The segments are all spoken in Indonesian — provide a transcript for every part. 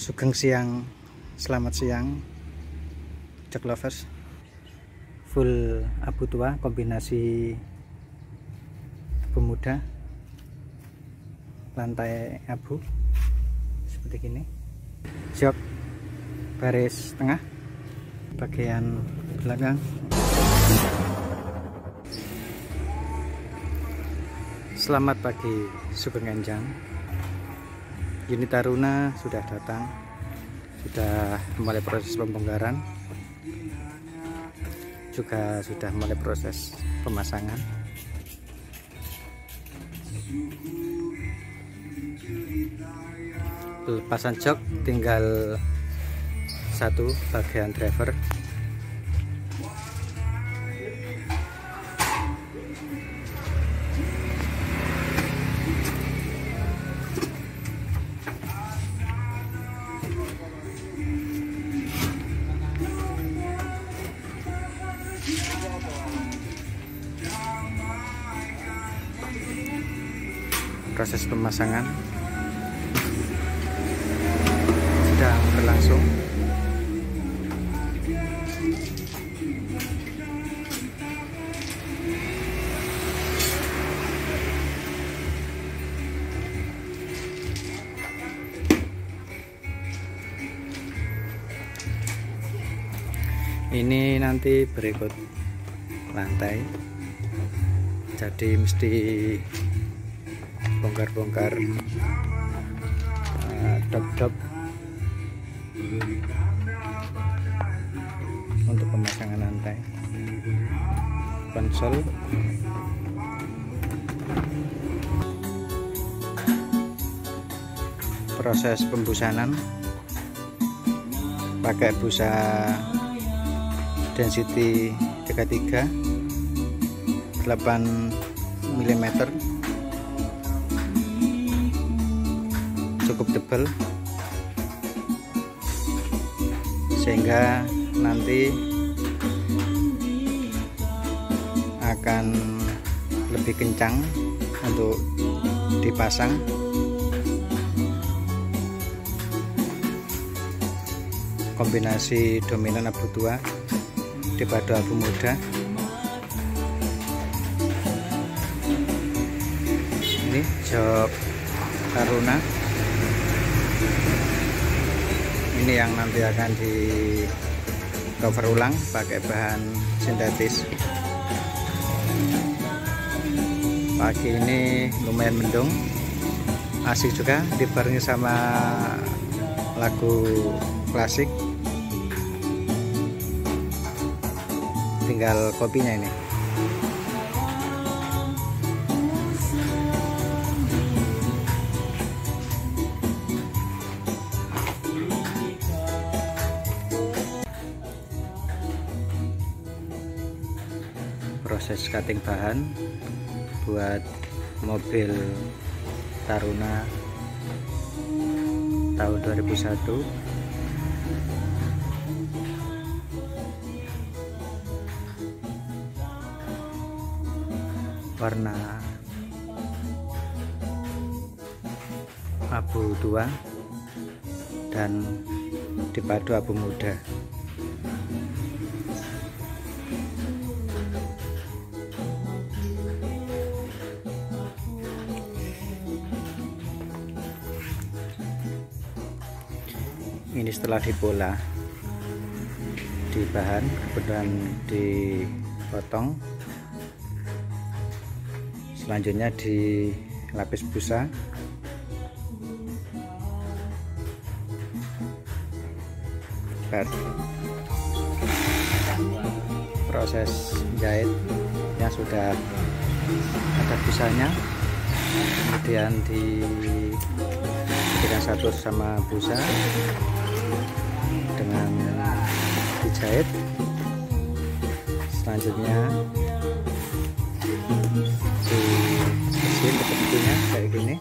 Sugeng siang, selamat siang Jog Lovers. Full abu tua kombinasi abu muda, lantai abu seperti ini. Jok baris tengah, bagian belakang. Selamat pagi Sugeng Enjang. Unit Taruna sudah datang, sudah mulai proses pembongkaran, juga sudah mulai proses pemasangan. Lepasan jok tinggal satu bagian driver. Proses pemasangan sedang berlangsung. Ini nanti berikut lantai, jadi mesti bongkar-bongkar dop-dop untuk pemasangan lantai, konsol, proses pembusanan pakai busa density 33 8 mm, cukup tebal sehingga nanti akan lebih kencang untuk dipasang. Kombinasi dominan abu tua dipadu abu muda. Ini jok Taruna. Ini yang nanti akan di cover ulang pakai bahan sintetis. Pagi ini lumayan mendung, asik juga dibarengi sama lagu klasik. Tinggal kopinya ini. Proses cutting bahan buat mobil Taruna tahun 2001. Warna abu tua dan dipadu abu muda. Ini setelah dipola di bahan, kemudian dipotong, selanjutnya dilapis busa, proses jahitnya sudah ada busanya, kemudian diberikan satu sama busa dengan dijahit. Selanjutnya dibersihin bentuknya kayak gini.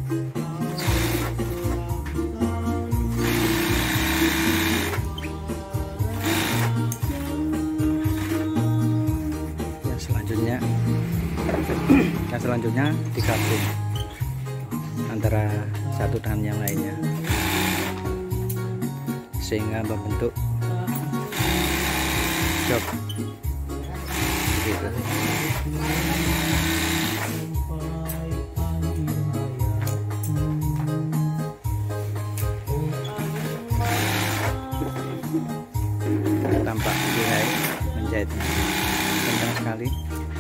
Selanjutnya digabung antara satu dengan yang lainnya. sehingga membentuk jok begitu. Tampak lihai menjahitnya, kencang sekali.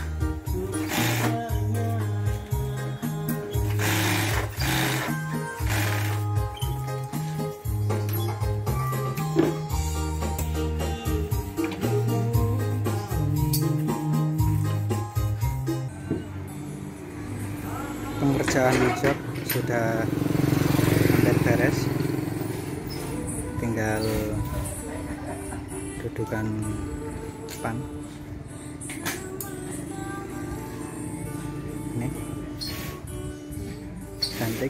Pengerjaan jok sudah hampir beres, tinggal dudukan depan. Ini cantik,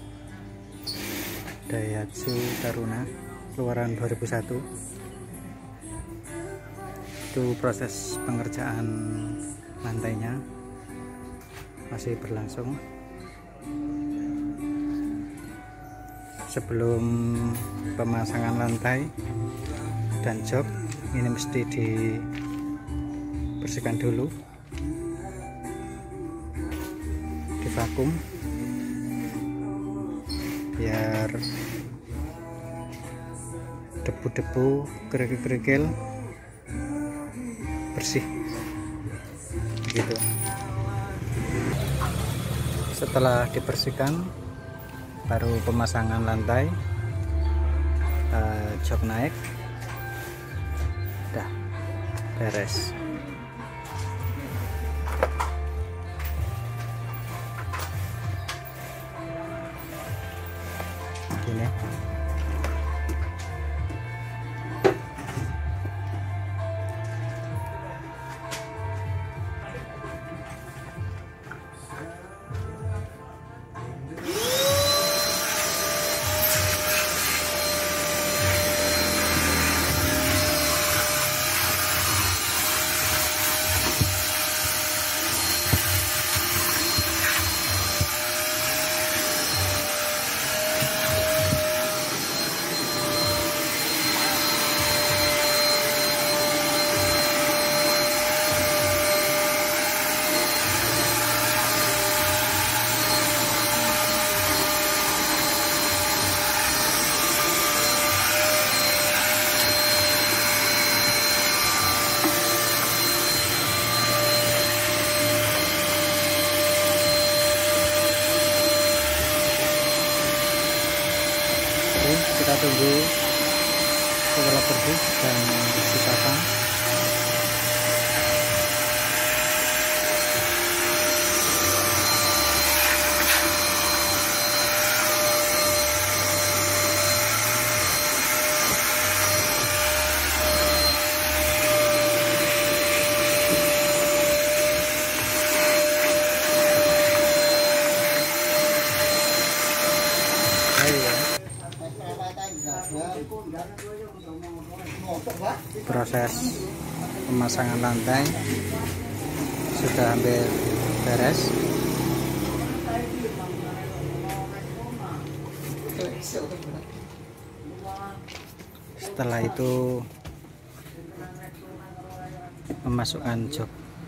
Daihatsu Taruna keluaran 2001. Itu proses pengerjaan lantainya masih berlangsung. Sebelum pemasangan lantai dan jok ini mesti dibersihkan dulu, divakum biar debu-debu, kerikil-kerikil bersih gitu. Setelah dibersihkan baru pemasangan lantai, jok naik, udah beres. Gini. Kita tunggu setelah bersih dan dipasang. Proses pemasangan lantai sudah hampir beres. Setelah itu memasukkan jok.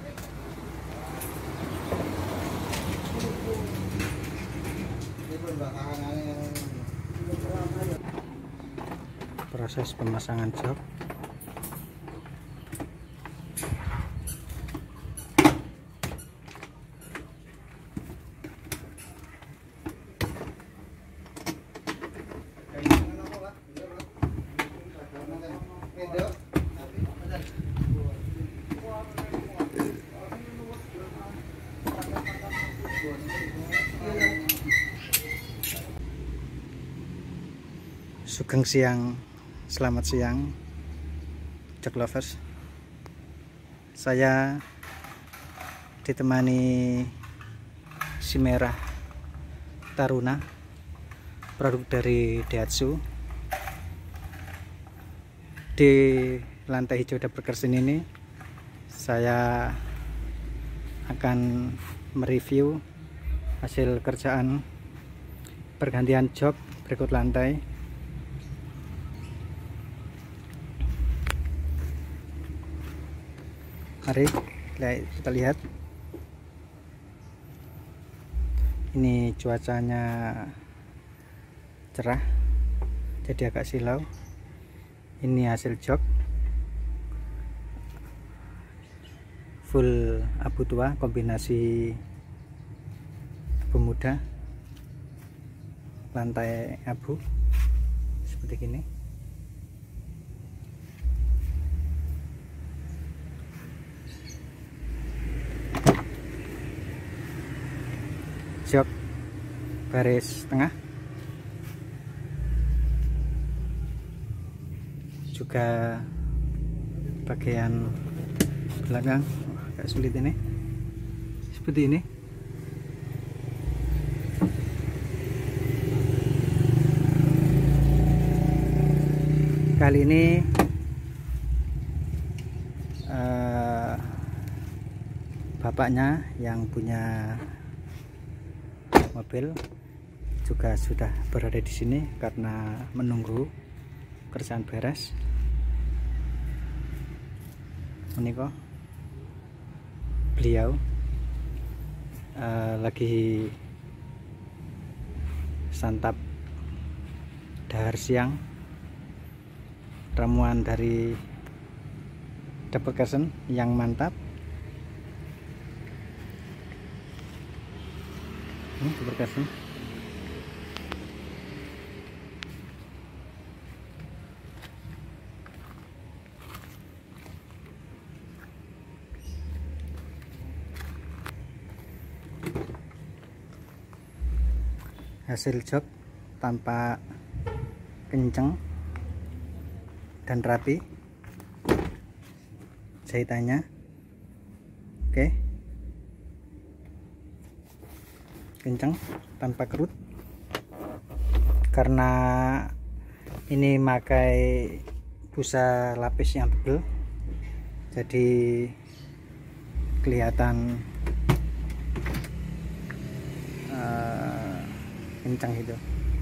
Proses pemasangan jok. Sugeng siang, selamat siang jok lovers. Saya ditemani si merah Taruna, produk dari Daihatsu. Di lantai hijau dapur kersin ini saya akan mereview hasil kerjaan pergantian jok berikut lantai. Mari kita lihat. Ini cuacanya cerah, jadi agak silau. Ini hasil jok full abu tua kombinasi abu muda, lantai abu seperti gini. Jok baris tengah juga bagian belakang agak sulit ini, seperti ini. Kali ini bapaknya yang punya mobil juga sudah berada di sini karena menunggu kerjaan beres. Ini kok beliau lagi santap dahar siang, ramuan dari Double Carson yang mantap. Double Carson. Hasil jok tanpa kenceng dan rapi jahitannya. Oke, kenceng tanpa kerut karena ini pakai busa lapis yang tebal, jadi kelihatan kencang itu.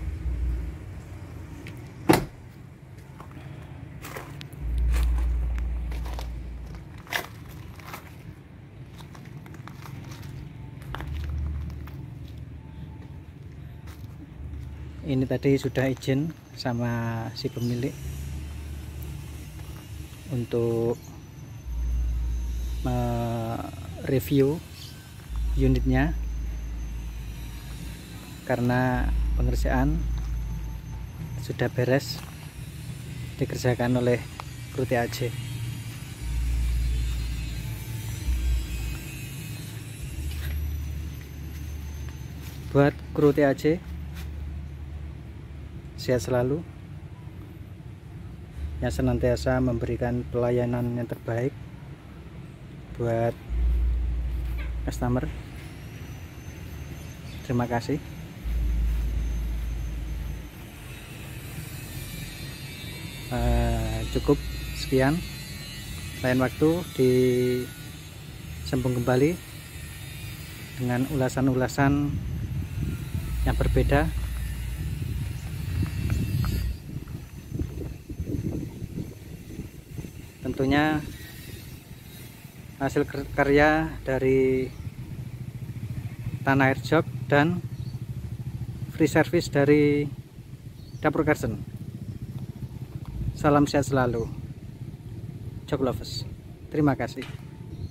Ini tadi sudah izin sama si pemilik untuk mereview unitnya karena pengerjaan sudah beres dikerjakan oleh kru TAJ. Buat kru TAJ, sehat selalu, yang senantiasa memberikan pelayanan yang terbaik buat customer. Terima kasih. Cukup sekian, lain waktu disambung kembali dengan ulasan-ulasan yang berbeda. Tentunya hasil karya dari Tanah Air Jok dan free service dari Double Carson. Salam sehat selalu, Jok lovers. Terima kasih.